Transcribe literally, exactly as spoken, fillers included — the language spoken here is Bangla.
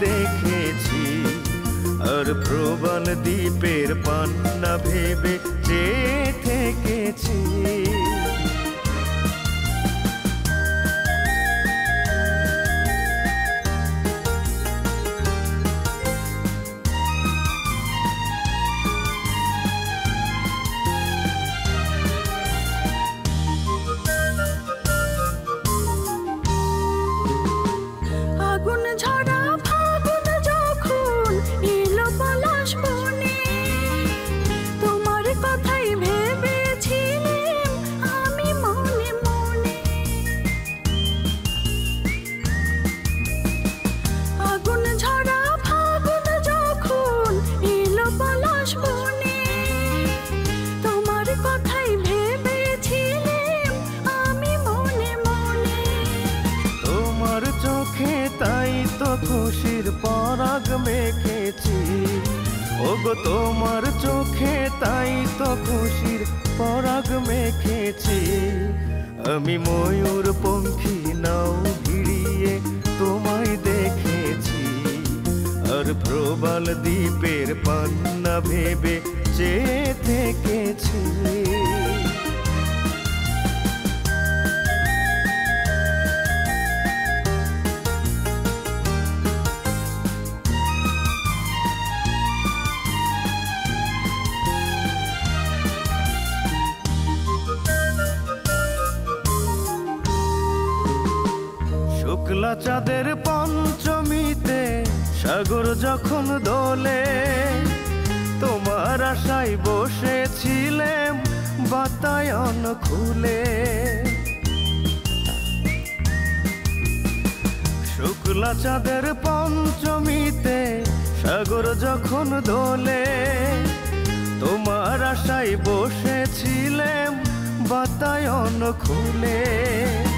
দেখেছি, আর প্রবাল দ্বীপের পান্না ভেবে চেয়ে থেকেছি। তাই তো খুশির পরাগ মেখেছি, ওগো তোমার চোখে তাই তো খুশির পরাগ মেখেছি। আমি ময়ূর পঙ্খী নাও ভিড়িয়ে তোমায় দেখেছি, আর প্রবাল দ্বীপের পান্না ভেবে চেয়ে থেকেছি। শুক্লা চাঁদের পঞ্চমীতে সাগর যখন দোলে, তোমার আশায় বসেছিলাম বাতায়ন খুলে। শুক্লা চাঁদের পঞ্চমীতে সাগর যখন দোলে, তোমার আশায় বসেছিলাম বাতায়ন খুলে।